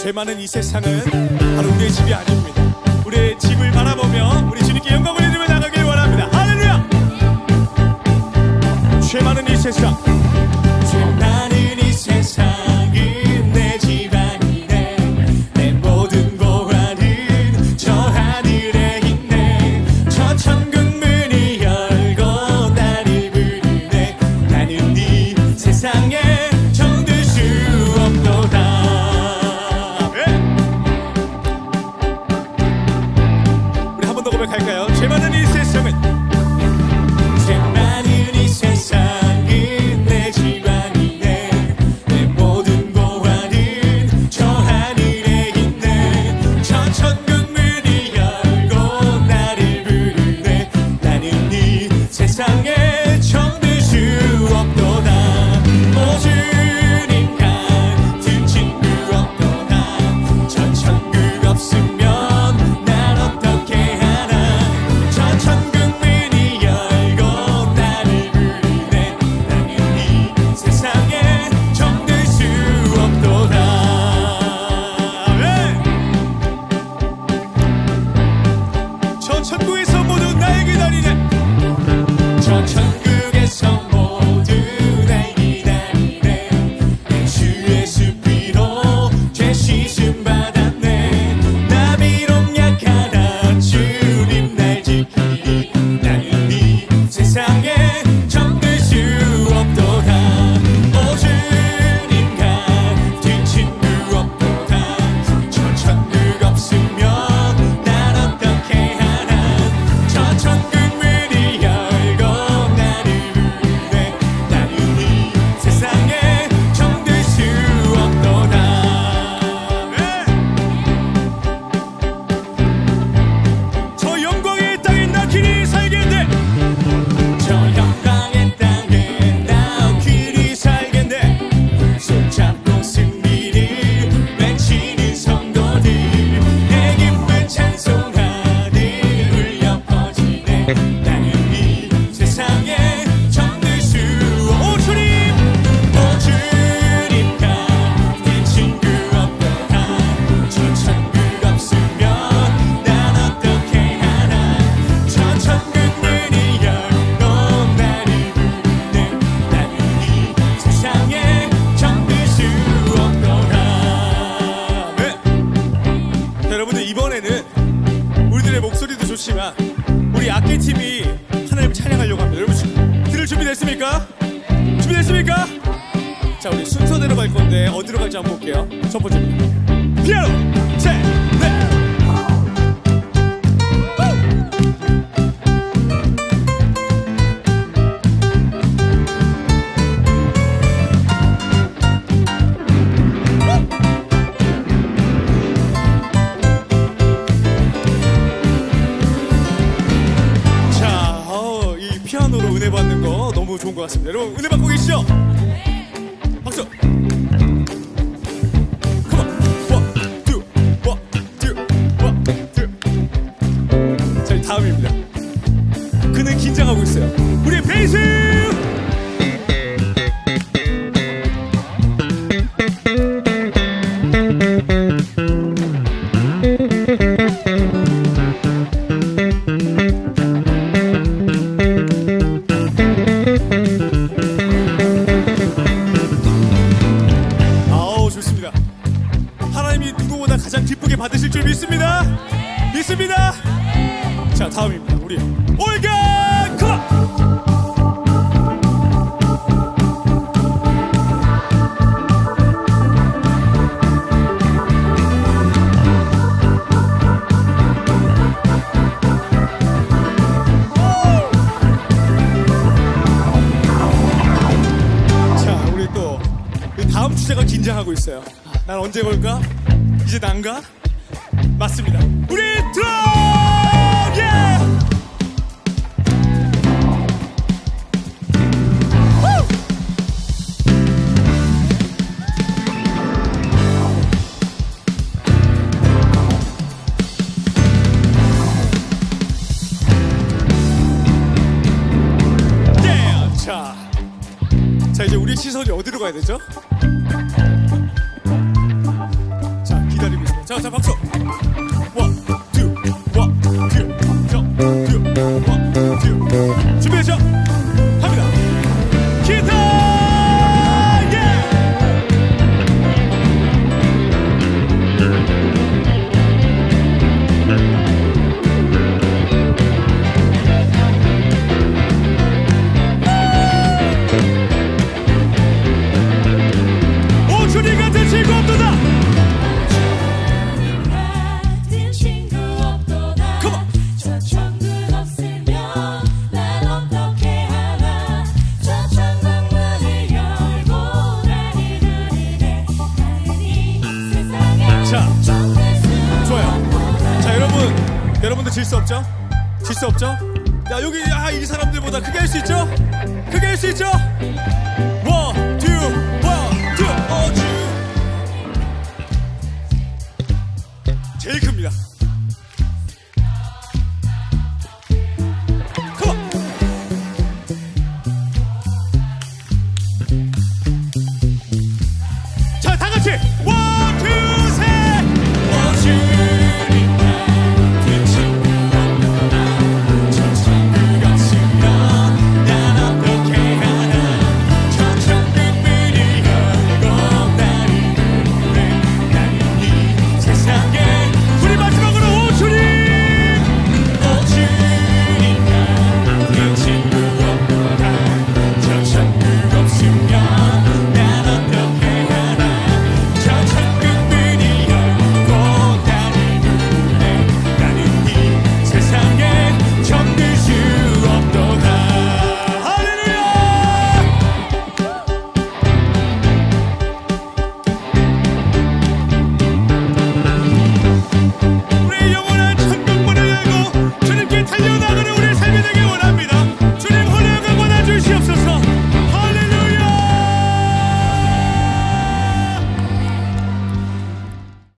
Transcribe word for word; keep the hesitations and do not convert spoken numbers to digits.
죄 많은 이 세상은 바로 우리의 집이 아닙니다. 우리의 집을 바라보며 우리 주님께 영광을 드리며 나가길 원합니다. 할렐루야! 죄 많은 이 세상, 죄 많은 이 세상은 내 집안이네. 내 모든 보화는 저 하늘에 있네. 저 천국 문이 열고 나를 부르네. 나는 이 세상에 정들 수 없도다. 갈까요? 죄 많은 이 세상은, 죄 많은 이 세상은 내 집안이네. 내 모든 보화는 저 하늘에 있네. 저 천국 문이 열고 나를 부르네. 나는 이 세상에 정들 수 없도다. 오 주님 같은 친구 없도다. 저 천국 없으면 좋지만 우리 악기팀이 하나님을 찬양하려고 합니다. 여러분 들을 준비됐습니까? 준비됐습니까? 자, 우리 순서대로 갈 건데 어디로 갈지 한번 볼게요. 첫 번째입니다. 피아노 셋 넷. 은혜 받는 거 너무 좋은 것 같습니다. 여러분 은혜 받고 계시죠? 박수! Come on! One, two, one, two, one, two. 자, 다음입니다. 그는 긴장하고 있어요. 우리의 베이스! 가장 기쁘게 받으실 줄 믿습니다. 믿습니다. 자, 다음입니다. 우리 올가 컴온. 자, 우리 또 다음 주제가 긴장하고 있어요. 난 언제 걸까? 이제 난가? 맞습니다. 우리 드럼! 예! 예! 자, 자 이제 우리 시선이 어디로 가야 되죠? 자, 자, 박수. 원, 투, 원, 투, 원, 투, 원, 투. 준비했죠? 합니다. 기타! 오준이 같은 친구 없도다. 같은 친구 없도다. Come on. 저 천국 없으면 난 어떻게 하나. 저 천국문을 열고 나를 누리네. 나은이 세상에 자, 정말 수 좋아요. 자, 여러분, 여러분들 질 수 없죠? 질 수 없죠? 야, 여기 아, 이 사람들보다 크게 할 수 있죠? 크게 할 수 있죠?